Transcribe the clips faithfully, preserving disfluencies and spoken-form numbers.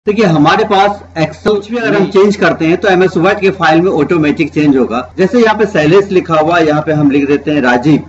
देखिए हमारे पास एक्सेल भी अगर हम चेंज करते हैं तो एमएस वर्ड के फाइल में ऑटोमेटिक चेंज होगा। जैसे यहाँ पे शैलेश लिखा हुआ है, यहाँ पे हम लिख देते हैं राजीव।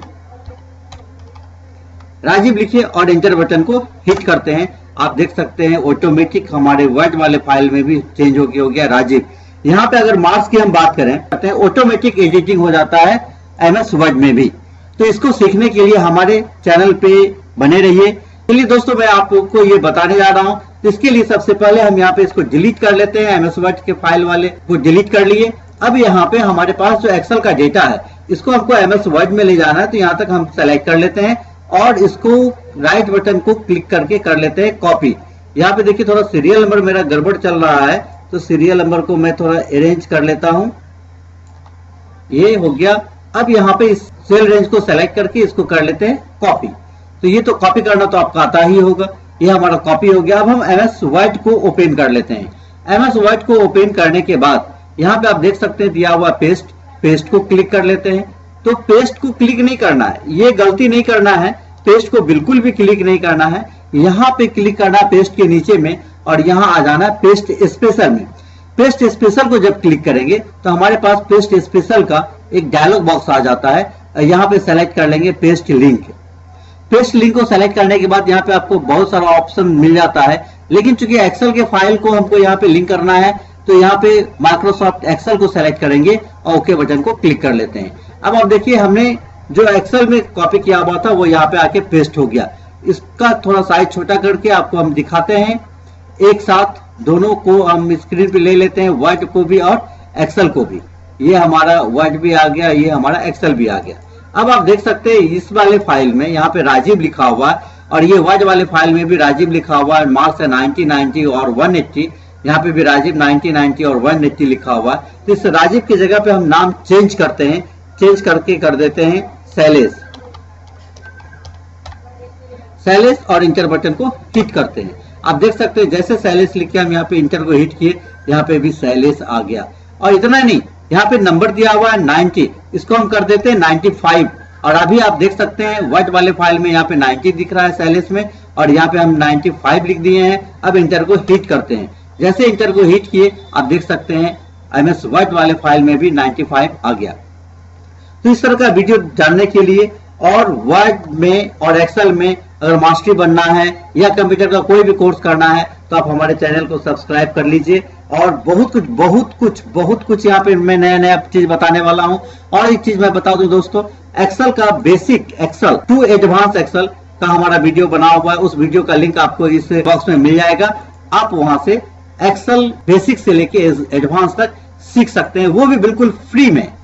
राजीव लिखिए और एंटर बटन को हिट करते हैं। आप देख सकते हैं ऑटोमेटिक हमारे वर्ड वाले फाइल में भी चेंज हो गया हो गया राजीव। यहाँ पे अगर मार्क्स की हम बात करें ऑटोमेटिक एडिटिंग हो जाता है एमएस वर्ड में भी। तो इसको सीखने के लिए हमारे चैनल पे बने रहिए। चलिए दोस्तों, मैं आपको ये बताने जा रहा हूँ। तो इसके लिए सबसे पहले हम यहाँ पे इसको डिलीट कर लेते हैं। एमएस वर्ड के फाइल वाले को डिलीट कर लिए। अब यहाँ पे हमारे पास जो एक्सेल का डेटा है इसको हमको एमएस वर्ड में ले जाना है। तो यहाँ तक हम सेलेक्ट कर लेते हैं और इसको राइट बटन को क्लिक करके कर लेते हैं कॉपी। यहाँ पे देखिए थोड़ा सीरियल नंबर मेरा गड़बड़ चल रहा है, तो सीरियल नंबर को मैं थोड़ा अरेंज कर लेता हूँ। ये हो गया। अब यहाँ पे इस सेल रेंज को सेलेक्ट करके इसको कर लेते हैं कॉपी। तो ये तो कॉपी करना तो आपको आता ही होगा। ये हमारा कॉपी हो गया। अब हम एमएस वर्ड को ओपन कर लेते हैं। एमएस वर्ड को ओपन करने के बाद यहाँ पे आप देख सकते हैं दिया हुआ पेस्ट, पेस्ट को क्लिक कर लेते हैं। तो पेस्ट को क्लिक नहीं करना है, ये गलती नहीं करना है। पेस्ट को बिल्कुल भी क्लिक नहीं करना है। यहाँ पे क्लिक करना है पेस्ट के नीचे में और यहाँ आ जाना है पेस्ट स्पेशल में। पेस्ट स्पेशल को जब क्लिक करेंगे तो हमारे पास पेस्ट स्पेशल का एक डायलॉग बॉक्स आ जाता है। यहाँ पे सेलेक्ट कर लेंगे पेस्ट लिंक। पेस्ट लिंक को सेलेक्ट करने के बाद यहाँ पे आपको बहुत सारा ऑप्शन मिल जाता है, लेकिन चूंकि एक्सेल के फाइल को हमको यहाँ पे लिंक करना है तो यहाँ पे माइक्रोसॉफ्ट एक्सेल को सेलेक्ट करेंगे और ओके बटन को क्लिक कर लेते हैं। अब आप देखिए हमने जो एक्सेल में कॉपी किया हुआ था वो यहाँ पे आके पेस्ट हो गया। इसका थोड़ा साइज छोटा करके आपको हम दिखाते हैं। एक साथ दोनों को हम स्क्रीन पे ले लेते हैं, वर्ड को भी और एक्सेल को भी। ये हमारा वर्ड भी आ गया, ये हमारा एक्सेल भी आ गया। अब आप देख सकते हैं इस वाले फाइल में यहाँ पे राजीव लिखा हुआ है और ये वर्ड वाले फाइल में भी राजीव लिखा हुआ है। मार्क्स है नाइनटी नाइनटी और वन एट्टी। यहाँ पे भी राजीव नाइनटी नाइनटी और वन एट्टी लिखा हुआ है। तो इस राजीव की जगह पे हम नाम चेंज करते हैं। चेंज करके कर देते हैं शैलेश। शैलेश और इंटर बटन को हिट करते हैं। आप देख सकते हैं जैसे शैलेश लिख के हम यहाँ पे इंटर को हिट किए, यहाँ पे भी शैलेश आ गया। और इतना नहीं, यहाँ पे नंबर दिया हुआ है नाइनटी, इसको हम कर देते हैं नाइनटी फाइव। और अभी आप देख सकते हैं वर्ड वाले फाइल में यहाँ पे नाइनटी दिख रहा है शैलेश में और यहाँ पे हम नाइनटी फाइव लिख दिए हैं। अब इंटर को हिट करते हैं। जैसे इंटर को हिट किए आप देख सकते हैं एमएस वर्ड वाले फाइल में भी नाइनटी फाइव आ गया। तो इस तरह का वीडियो जानने के लिए और वर्ड में और एक्सेल में अगर मास्टरी बनना है या कंप्यूटर का कोई भी कोर्स करना है तो आप हमारे चैनल को सब्सक्राइब कर लीजिए। और बहुत कुछ बहुत कुछ बहुत कुछ यहाँ पे मैं नया नया चीज बताने वाला हूँ। और एक चीज मैं बता दूं दोस्तों, एक्सेल का basic Excel to advance Excel का हमारा वीडियो बना हुआ है। उस वीडियो का लिंक आपको इस बॉक्स में मिल जाएगा। आप वहां से एक्सेल बेसिक से लेके एडवांस तक सीख सकते हैं, वो भी बिल्कुल फ्री में।